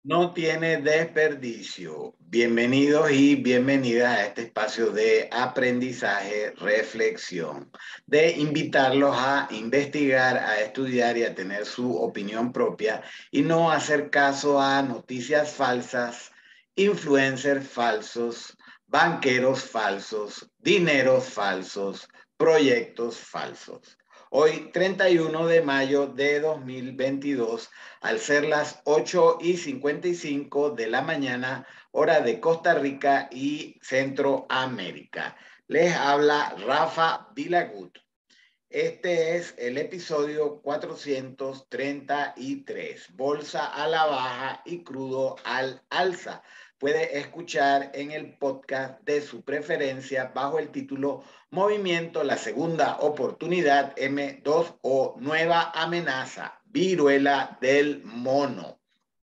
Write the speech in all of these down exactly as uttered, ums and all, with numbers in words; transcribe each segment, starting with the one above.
No tiene desperdicio. Bienvenidos y bienvenidas a este espacio de aprendizaje, reflexión, de invitarlos a investigar, a estudiar y a tener su opinión propia y no hacer caso a noticias falsas, influencers falsos, banqueros falsos, dineros falsos, proyectos falsos. Hoy, treinta y uno de mayo de dos mil veintidós, al ser las ocho y cincuenta y cinco de la mañana, hora de Costa Rica y Centroamérica. Les habla Rafa Vilagut. Este es el episodio cuatrocientos treinta y tres, Bolsa a la baja y crudo al alza. Puede escuchar en el podcast de su preferencia bajo el título Movimiento, la segunda oportunidad M dos o Nueva amenaza, viruela del mono.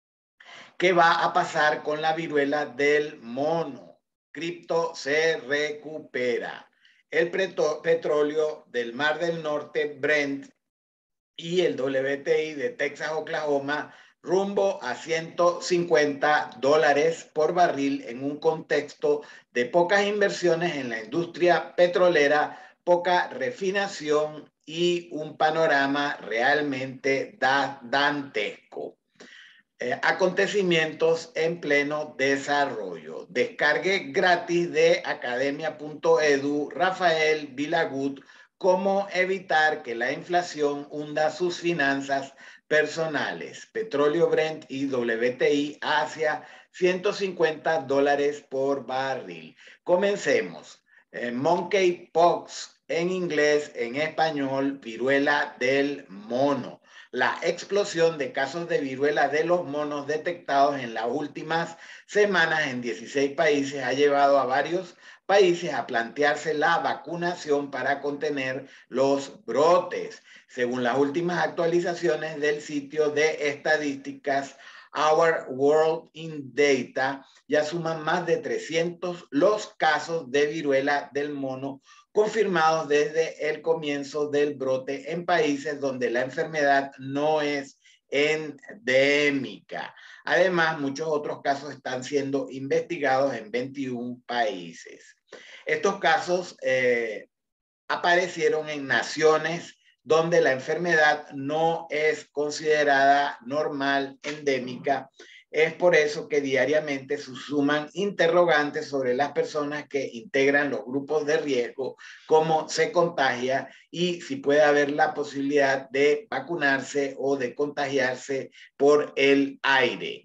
¿Qué va a pasar con la viruela del mono? Cripto se recupera. El petróleo del Mar del Norte, Brent, y el W T I de Texas, Oklahoma, rumbo a ciento cincuenta dólares por barril en un contexto de pocas inversiones en la industria petrolera, poca refinación y un panorama realmente da dantesco. Eh, acontecimientos en pleno desarrollo. Descargue gratis de academia punto edu, Rafael Vilagut, cómo evitar que la inflación hunda sus finanzas personales. Petróleo Brent y W T I hacia ciento cincuenta dólares por barril. Comencemos. Eh, monkeypox en inglés, en español, viruela del mono. La explosión de casos de viruela de los monos detectados en las últimas semanas en dieciséis países ha llevado a varios países a plantearse la vacunación para contener los brotes. Según las últimas actualizaciones del sitio de estadísticas Our World in Data, ya suman más de trescientos los casos de viruela del mono confirmados desde el comienzo del brote en países donde la enfermedad no es endémica. Además, muchos otros casos están siendo investigados en veintiún países. Estos casos eh, aparecieron en naciones donde la enfermedad no es considerada normal, endémica. Es por eso que diariamente se suman interrogantes sobre las personas que integran los grupos de riesgo, cómo se contagia y si puede haber la posibilidad de vacunarse o de contagiarse por el aire.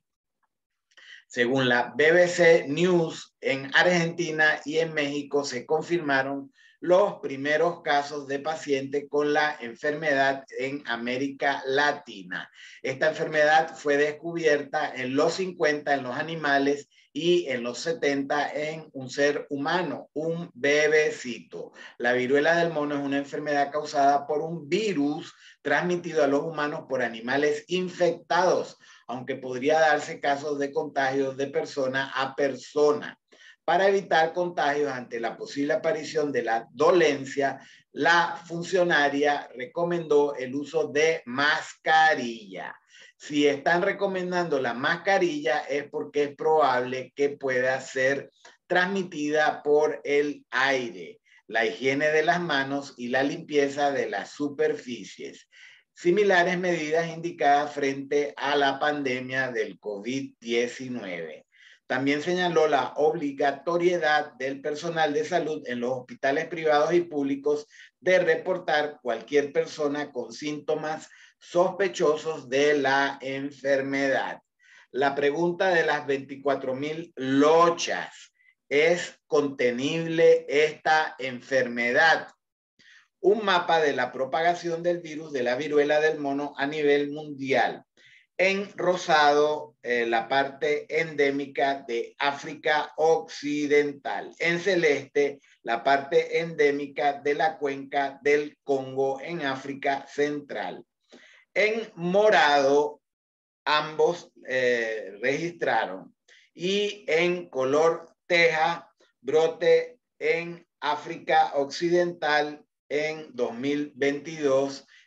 Según la B B C News, en Argentina y en México se confirmaron los primeros casos de pacientes con la enfermedad en América Latina. Esta enfermedad fue descubierta en los cincuenta en los animales y en los setenta en un ser humano, un bebecito. La viruela del mono es una enfermedad causada por un virus transmitido a los humanos por animales infectados, aunque podría darse casos de contagios de persona a persona. Para evitar contagios ante la posible aparición de la dolencia, la funcionaria recomendó el uso de mascarilla. Si están recomendando la mascarilla es porque es probable que pueda ser transmitida por el aire, la higiene de las manos y la limpieza de las superficies. Similares medidas indicadas frente a la pandemia del COVID diecinueve. También señaló la obligatoriedad del personal de salud en los hospitales privados y públicos de reportar cualquier persona con síntomas sospechosos de la enfermedad. La pregunta de las veinticuatro mil lochas: ¿es contenible esta enfermedad? Un mapa de la propagación del virus de la viruela del mono a nivel mundial. En rosado, eh, la parte endémica de África Occidental. En celeste, la parte endémica de la cuenca del Congo en África Central. En morado, ambos eh, registraron. Y en color teja, brote en África Occidental en dos mil veintidós,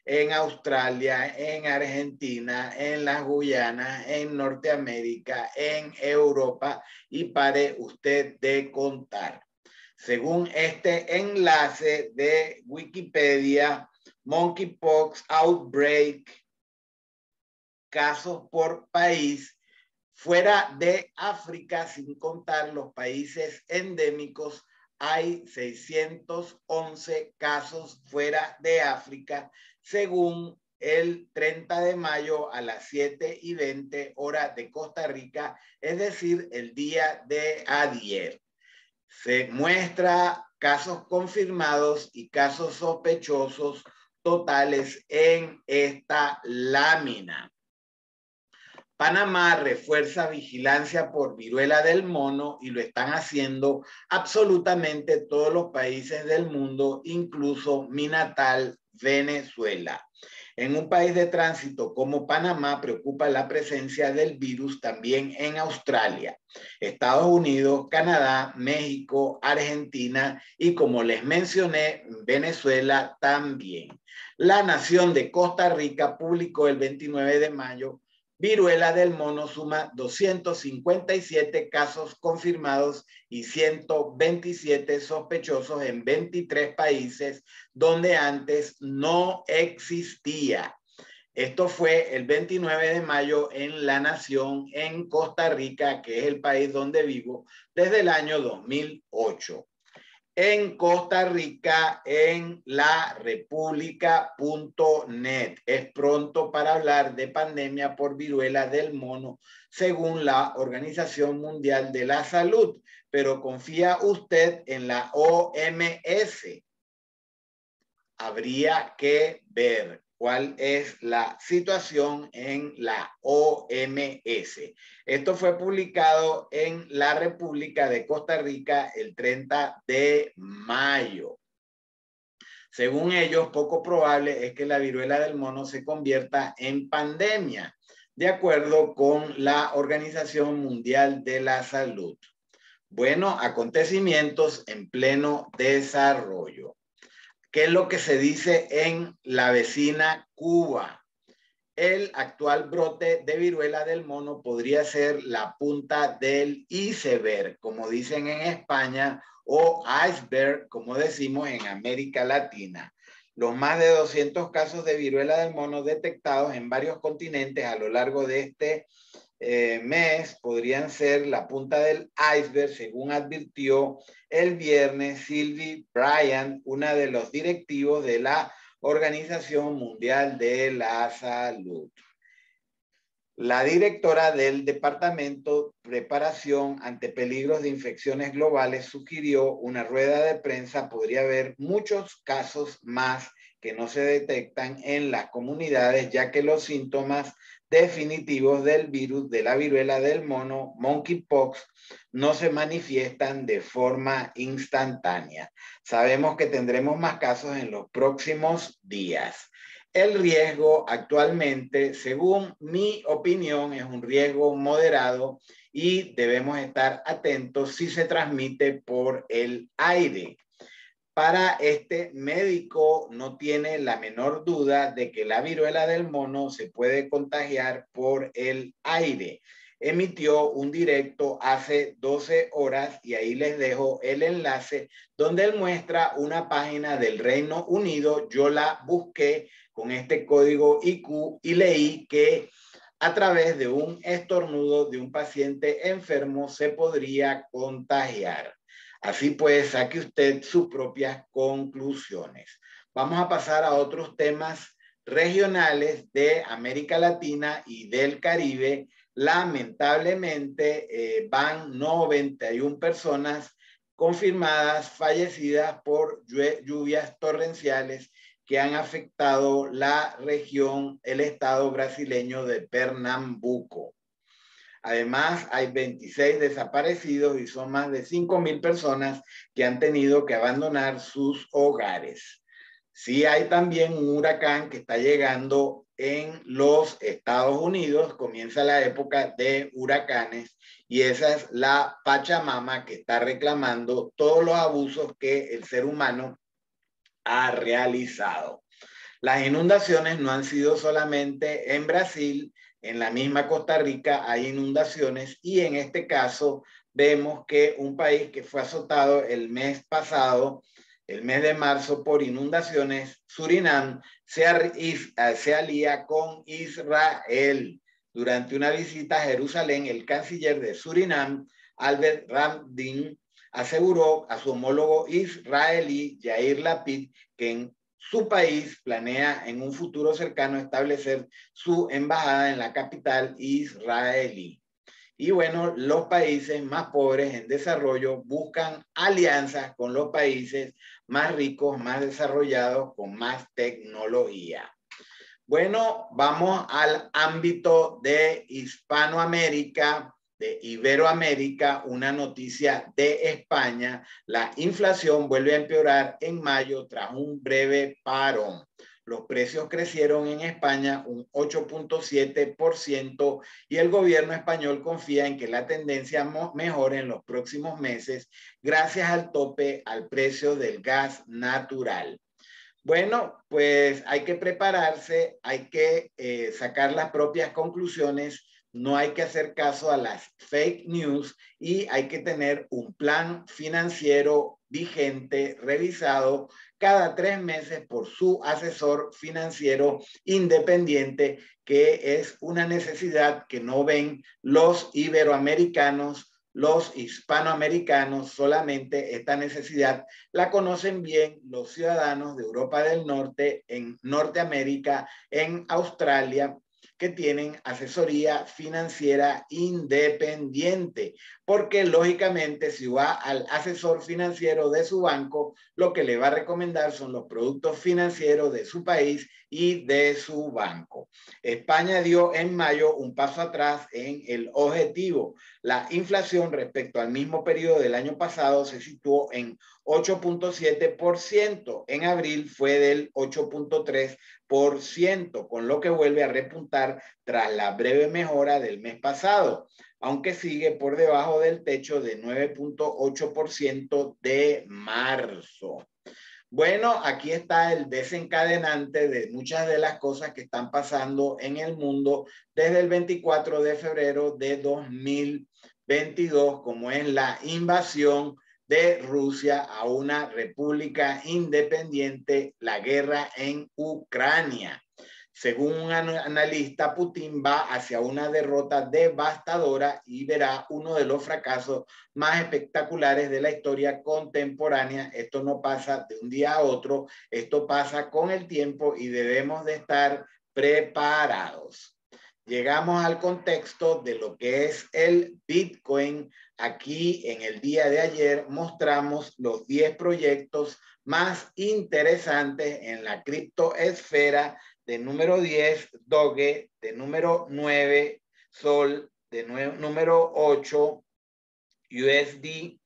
en Australia, en Argentina, en las Guyanas, en Norteamérica, en Europa, y pare usted de contar. Según este enlace de Wikipedia, Monkeypox Outbreak, casos por país, fuera de África, sin contar los países endémicos, hay seiscientos once casos fuera de África, según el treinta de mayo a las siete y veinte horas de Costa Rica, es decir, el día de ayer. Se muestra casos confirmados y casos sospechosos totales en esta lámina. Panamá refuerza vigilancia por viruela del mono y lo están haciendo absolutamente todos los países del mundo, incluso mi natal, Venezuela. En un país de tránsito como Panamá preocupa la presencia del virus también en Australia, Estados Unidos, Canadá, México, Argentina y, como les mencioné, Venezuela también. La Nación de Costa Rica publicó el veintinueve de mayo: viruela del mono suma doscientos cincuenta y siete casos confirmados y ciento veintisiete sospechosos en veintitrés países donde antes no existía. Esto fue el veintinueve de mayo en La Nación, en Costa Rica, que es el país donde vivo desde el año dos mil ocho. En Costa Rica, en la república punto net. Es pronto para hablar de pandemia por viruela del mono, según la Organización Mundial de la Salud. Pero ¿confía usted en la O M S? Habría que ver cuál es la situación en la O M S. Esto fue publicado en la República de Costa Rica el treinta de mayo. Según ellos, poco probable es que la viruela del mono se convierta en pandemia, de acuerdo con la Organización Mundial de la Salud. Bueno, acontecimientos en pleno desarrollo. ¿Qué es lo que se dice en la vecina Cuba? El actual brote de viruela del mono podría ser la punta del iceberg, como dicen en España, o iceberg, como decimos en América Latina. Los más de doscientos casos de viruela del mono detectados en varios continentes a lo largo de este Eh, mes podrían ser la punta del iceberg, según advirtió el viernes Sylvie Bryant, una de los directivos de la Organización Mundial de la Salud. La directora del Departamento de Preparación ante Peligros de Infecciones Globales sugirió una rueda de prensa. Podría haber muchos casos más que no se detectan en las comunidades, ya que los síntomas definitivos del virus de la viruela del mono, monkeypox, no se manifiestan de forma instantánea. Sabemos que tendremos más casos en los próximos días. El riesgo actualmente, según mi opinión, es un riesgo moderado y debemos estar atentos si se transmite por el aire. Para este médico no tiene la menor duda de que la viruela del mono se puede contagiar por el aire. Emitió un directo hace doce horas y ahí les dejo el enlace donde él muestra una página del Reino Unido. Yo la busqué con este código I Q y leí que a través de un estornudo de un paciente enfermo se podría contagiar. Así pues, saque usted sus propias conclusiones. Vamos a pasar a otros temas regionales de América Latina y del Caribe. Lamentablemente, eh, van noventa y una personas confirmadas fallecidas por lluvias torrenciales que han afectado la región, el estado brasileño de Pernambuco. Además, hay veintiséis desaparecidos y son más de cinco mil personas que han tenido que abandonar sus hogares. Sí hay también un huracán que está llegando en los Estados Unidos. Comienza la época de huracanes y esa es la Pachamama, que está reclamando todos los abusos que el ser humano ha realizado. Las inundaciones no han sido solamente en Brasil, en la misma Costa Rica hay inundaciones y en este caso vemos que un país que fue azotado el mes pasado, el mes de marzo, por inundaciones, Surinam, se, se alía con Israel. Durante una visita a Jerusalén, el canciller de Surinam, Albert Ramdin, aseguró a su homólogo israelí, Yair Lapid, que en su país planea en un futuro cercano establecer su embajada en la capital israelí. Y bueno, los países más pobres en desarrollo buscan alianzas con los países más ricos, más desarrollados, con más tecnología. Bueno, vamos al ámbito de Hispanoamérica, de Iberoamérica, una noticia de España. La inflación vuelve a empeorar en mayo tras un breve parón. Los precios crecieron en España un ocho punto siete por ciento y el gobierno español confía en que la tendencia mejore en los próximos meses gracias al tope al precio del gas natural. Bueno, pues hay que prepararse, hay que eh, sacar las propias conclusiones, no hay que hacer caso a las fake news y hay que tener un plan financiero vigente, revisado cada tres meses por su asesor financiero independiente, que es una necesidad que no ven los iberoamericanos. Los hispanoamericanos. Solamente esta necesidad la conocen bien los ciudadanos de Europa del Norte, en Norteamérica, en Australia, que tienen asesoría financiera independiente, porque lógicamente si va al asesor financiero de su banco, lo que le va a recomendar son los productos financieros de su país y de su banco. España dio en mayo un paso atrás en el objetivo. La inflación respecto al mismo periodo del año pasado se situó en ocho punto siete por ciento. En abril fue del ocho punto tres por ciento, con lo que vuelve a repuntar tras la breve mejora del mes pasado, aunque sigue por debajo del techo de nueve punto ocho por ciento de marzo. Bueno, aquí está el desencadenante de muchas de las cosas que están pasando en el mundo desde el veinticuatro de febrero de dos mil veintidós, como es la invasión de Rusia a una república independiente, la guerra en Ucrania. Según un analista, Putin va hacia una derrota devastadora y verá uno de los fracasos más espectaculares de la historia contemporánea. Esto no pasa de un día a otro, esto pasa con el tiempo y debemos de estar preparados. Llegamos al contexto de lo que es el Bitcoin. Aquí en el día de ayer mostramos los diez proyectos más interesantes en la criptoesfera. De número diez, Doge; de número nueve, Sol; de número ocho, U S D,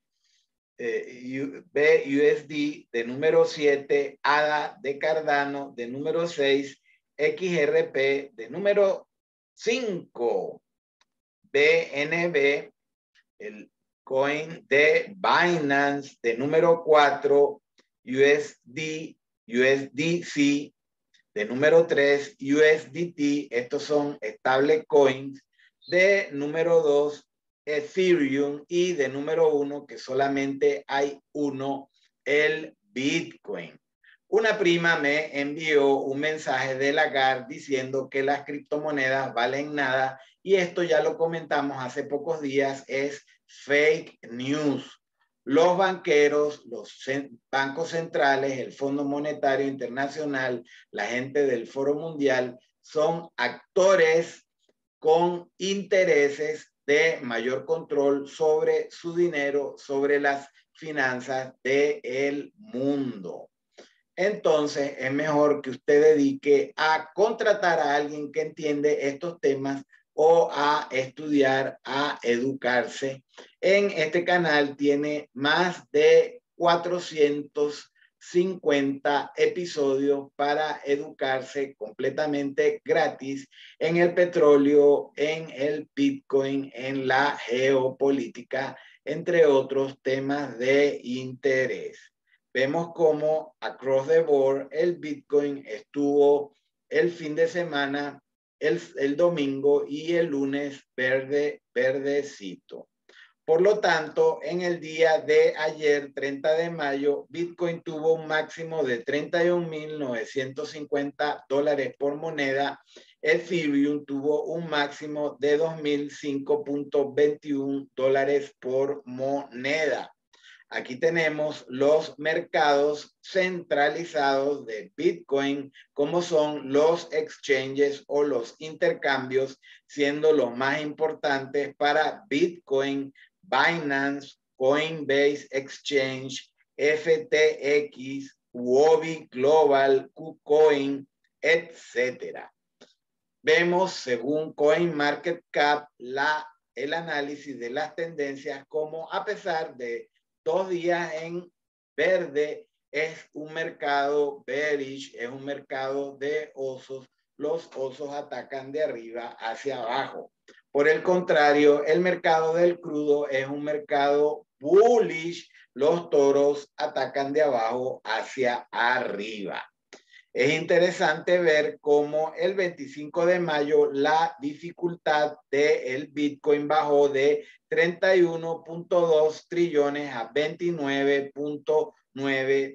eh, B U S D; de número siete, A D A de Cardano; de número seis, X R P; de número cinco, B N B, el coin de Binance; de número cuatro, U S D, U S D C; de número tres, U S D T, estos son estable coins; de número dos, Ethereum; y de número uno, que solamente hay uno, el Bitcoin. Una prima me envió un mensaje de Lagarde diciendo que las criptomonedas valen nada, y esto ya lo comentamos hace pocos días, es fake news. Los banqueros, los bancos centrales, el Fondo Monetario Internacional, la gente del Foro Mundial son actores con intereses de mayor control sobre su dinero, sobre las finanzas del mundo. Entonces es mejor que usted dedique a contratar a alguien que entiende estos temas o a estudiar, a educarse. En este canal tiene más de cuatrocientos cincuenta episodios para educarse completamente gratis en el petróleo, en el Bitcoin, en la geopolítica, entre otros temas de interés. vemos como across the board el Bitcoin estuvo el fin de semana, el, el domingo y el lunes verde, verdecito. Por lo tanto, en el día de ayer, treinta de mayo, Bitcoin tuvo un máximo de treinta y un mil novecientos cincuenta dólares por moneda. Ethereum tuvo un máximo de dos mil cinco punto veintiuno dólares por moneda. Aquí tenemos los mercados centralizados de Bitcoin, como son los exchanges o los intercambios, siendo los más importantes para Bitcoin, Binance, Coinbase Exchange, F T X, Huobi Global, KuCoin, etcétera. Vemos, según CoinMarketCap, la, el análisis de las tendencias, como a pesar de dos días en verde, es un mercado bearish, es un mercado de osos. Los osos atacan de arriba hacia abajo. Por el contrario, el mercado del crudo es un mercado bullish. Los toros atacan de abajo hacia arriba. Es interesante ver cómo el veinticinco de mayo la dificultad del Bitcoin bajó de treinta y uno punto dos trillones a veintinueve punto nueve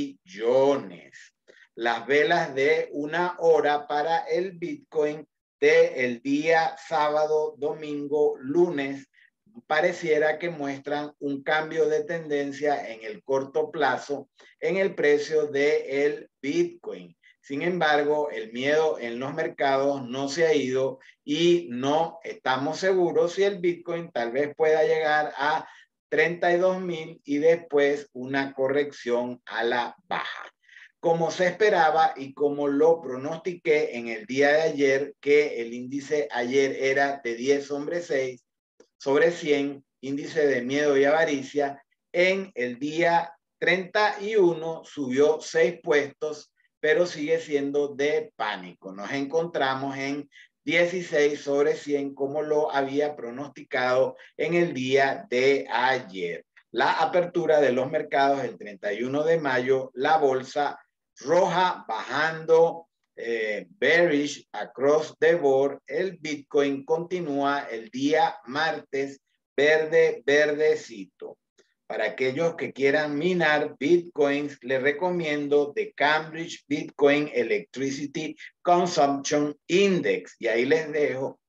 trillones. Las velas de una hora para el Bitcoin del día sábado, domingo, lunes, pareciera que muestran un cambio de tendencia en el corto plazo en el precio del Bitcoin. Sin embargo, el miedo en los mercados no se ha ido y no estamos seguros si el Bitcoin tal vez pueda llegar a treinta y dos mil y después una corrección a la baja. Como se esperaba y como lo pronostiqué en el día de ayer, que el índice ayer era de diez sobre seis, sobre cien, índice de miedo y avaricia, en el día treinta y uno subió seis puestos, pero sigue siendo de pánico. Nos encontramos en dieciséis sobre cien, como lo había pronosticado en el día de ayer. La apertura de los mercados el treinta y uno de mayo, la bolsa roja bajando, Eh, bearish across the board. El Bitcoin continúa el día martes verde, verdecito. Para aquellos que quieran minar Bitcoins, les recomiendo The Cambridge Bitcoin Electricity Consumption Index. Y ahí les dejo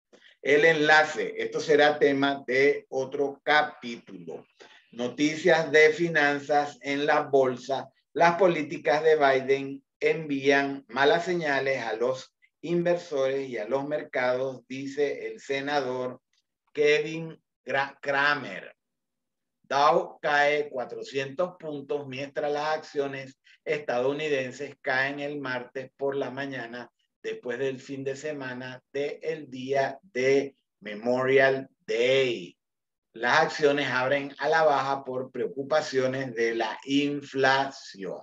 el enlace. Esto será tema de otro capítulo. Noticias de finanzas en la bolsa. Las políticas de Biden envían malas señales a los inversores y a los mercados, dice el senador Kevin Cramer. Dow cae cuatrocientos puntos mientras las acciones estadounidenses caen el martes por la mañana después del fin de semana del día de Memorial Day. Las acciones abren a la baja por preocupaciones de la inflación.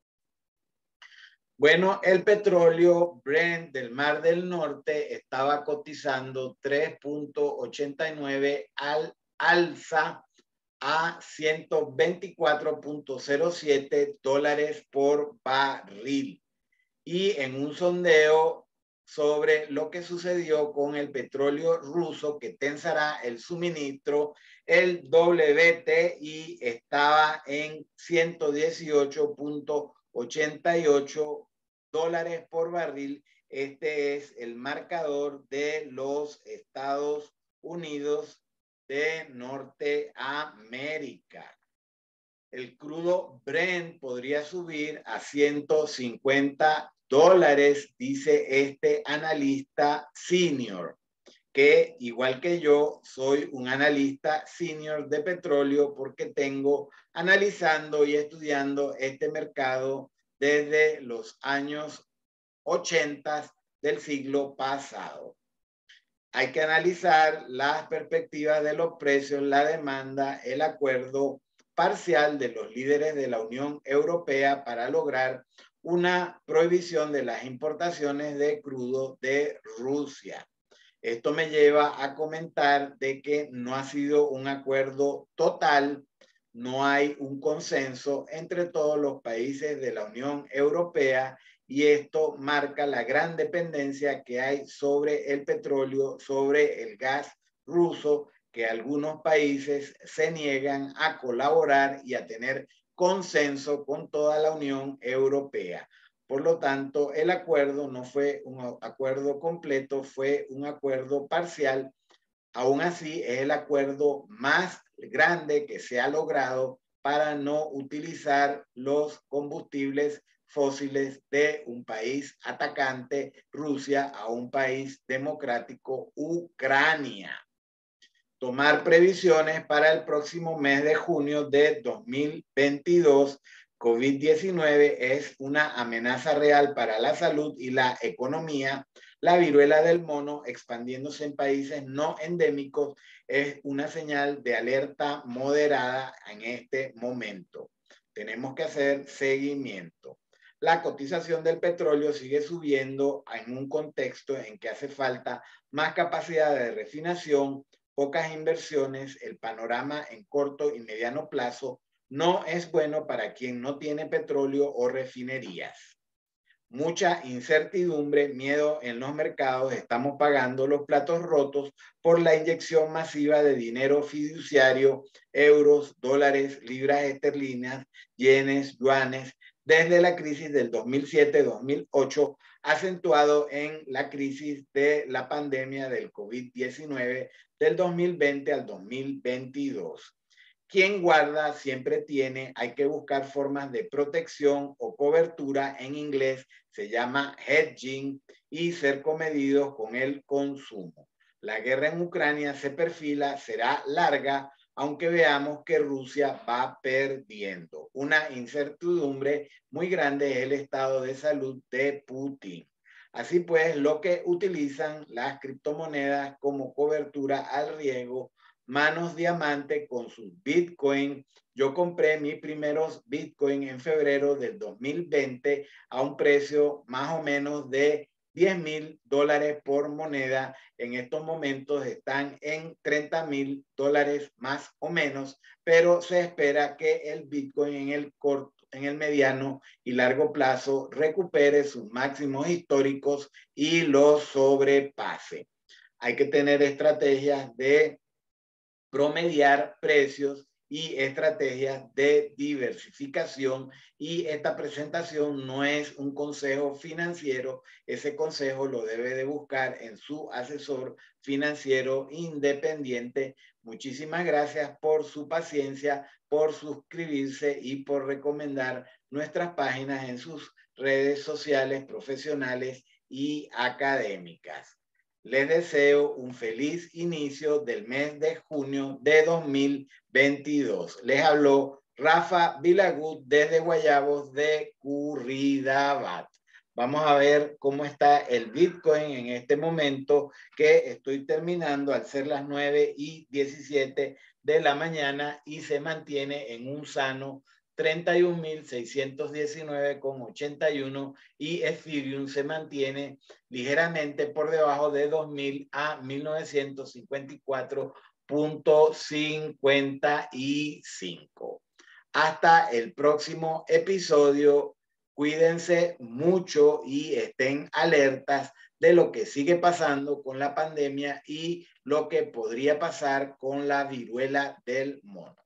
Bueno, el petróleo Brent del Mar del Norte estaba cotizando tres punto ochenta y nueve al alza a ciento veinticuatro punto cero siete dólares por barril. Y en un sondeo sobre lo que sucedió con el petróleo ruso que tensará el suministro, el W T I estaba en ciento dieciocho punto ochenta y ocho dólares por barril. Este es el marcador de los Estados Unidos de Norteamérica. El crudo Brent podría subir a ciento cincuenta dólares, dice este analista senior, que igual que yo soy un analista senior de petróleo porque tengo analizando y estudiando este mercado desde los años ochenta del siglo pasado. Hay que analizar las perspectivas de los precios, la demanda, el acuerdo parcial de los líderes de la Unión Europea para lograr una prohibición de las importaciones de crudo de Rusia. Esto me lleva a comentar de que no ha sido un acuerdo total no hay un consenso entre todos los países de la Unión Europea y esto marca la gran dependencia que hay sobre el petróleo, sobre el gas ruso, que algunos países se niegan a colaborar y a tener consenso con toda la Unión Europea. Por lo tanto, el acuerdo no fue un acuerdo completo, fue un acuerdo parcial. Aún así, es el acuerdo más grande que se ha logrado para no utilizar los combustibles fósiles de un país atacante, Rusia, a un país democrático, Ucrania. Tomar previsiones para el próximo mes de junio de dos mil veintidós. COVID diecinueve es una amenaza real para la salud y la economía. La viruela del mono expandiéndose en países no endémicos es una señal de alerta moderada en este momento. Tenemos que hacer seguimiento. La cotización del petróleo sigue subiendo en un contexto en que hace falta más capacidad de refinación, pocas inversiones. El panorama en corto y mediano plazo no es bueno para quien no tiene petróleo o refinerías. Mucha incertidumbre, miedo en los mercados, estamos pagando los platos rotos por la inyección masiva de dinero fiduciario, euros, dólares, libras esterlinas, yenes, yuanes, desde la crisis del dos mil siete dos mil ocho, acentuado en la crisis de la pandemia del COVID diecinueve del dos mil veinte al dos mil veintidós. Quien guarda siempre tiene, hay que buscar formas de protección o cobertura, en inglés se llama hedging, y ser comedidos con el consumo. La guerra en Ucrania se perfila, será larga, aunque veamos que Rusia va perdiendo. Una incertidumbre muy grande es el estado de salud de Putin. Así pues, lo que utilizan las criptomonedas como cobertura al riesgo, manos diamante con sus Bitcoin. Yo compré mis primeros Bitcoin en febrero del dos mil veinte a un precio más o menos de diez mil dólares por moneda. En estos momentos están en treinta mil dólares más o menos, pero se espera que el Bitcoin en el corto, en el mediano y largo plazo recupere sus máximos históricos y los sobrepase. Hay que tener estrategias de promediar precios y estrategias de diversificación, y esta presentación no es un consejo financiero. Ese consejo lo debe de buscar en su asesor financiero independiente. Muchísimas gracias por su paciencia, por suscribirse y por recomendar nuestras páginas en sus redes sociales, profesionales y académicas. Les deseo un feliz inicio del mes de junio de dos mil veintidós. Les habló Rafa Vilagut desde Guayabos de Curridabat. Vamos a ver cómo está el Bitcoin en este momento que estoy terminando al ser las nueve y diecisiete de la mañana y se mantiene en un sano treinta y un mil seiscientos diecinueve con ochenta y uno, y Ethereum se mantiene ligeramente por debajo de dos mil a mil novecientos cincuenta y cuatro punto cincuenta y cinco. Hasta el próximo episodio. Cuídense mucho y estén alertas de lo que sigue pasando con la pandemia y lo que podría pasar con la viruela del mono.